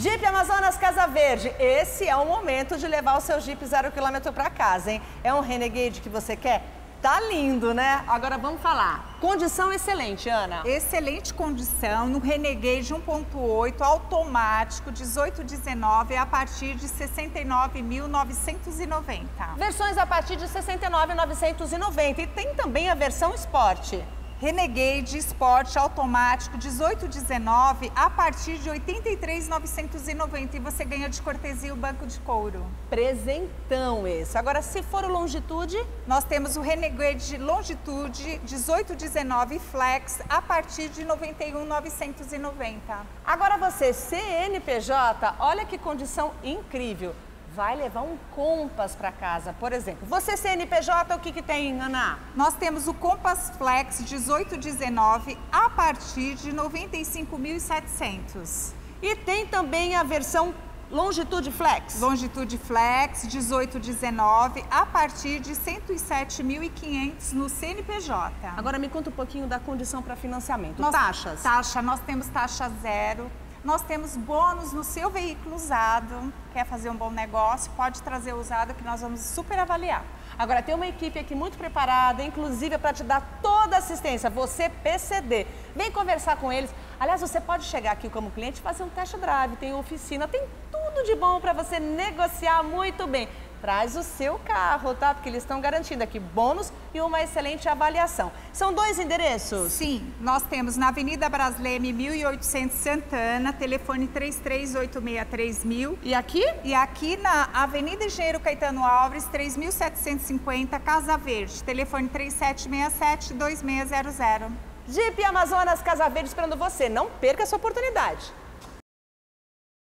Jeep Amazonas Casa Verde, esse é o momento de levar o seu Jeep 0 km para casa, hein? É um Renegade que você quer? Tá lindo, né? Agora vamos falar. Condição excelente, Ana. Excelente condição no Renegade 1.8 automático 1819 a partir de 69.990. Versões a partir de 69.990 e tem também a versão Sport. Renegade Sport automático 1819 a partir de 83.990 e você ganha de cortesia o banco de couro. Presentão esse. Agora, se for o Longitude, nós temos o Renegade Longitude 1819 Flex a partir de 91.990. Agora você, CNPJ, olha que condição incrível. Vai levar um Compass para casa, por exemplo. Você, CNPJ, o que tem, Ana? Nós temos o Compass Flex 1819 a partir de 95.700. E tem também a versão Longitude Flex. Longitude Flex 1819 a partir de 107.500 no CNPJ. Agora me conta um pouquinho da condição para financiamento. Taxas? Nós temos taxa zero. Nós temos bônus no seu veículo usado. Quer fazer um bom negócio? Pode trazer o usado que nós vamos super avaliar. Agora, tem uma equipe aqui muito preparada, inclusive para te dar toda a assistência. Você, PCD. Vem conversar com eles. Aliás, você pode chegar aqui como cliente e fazer um test drive. Tem oficina, tem tudo de bom para você negociar muito bem. Traz o seu carro, tá? Porque eles estão garantindo aqui bônus e uma excelente avaliação. São 2 endereços? Sim, nós temos na Avenida Brasleme 1800 Santana, telefone 33863000. E aqui? E aqui na Avenida Engenheiro Caetano Alves, 3750, Casa Verde, telefone 3767-2600. Jeep Amazonas Casa Verde esperando você. Não perca essa oportunidade.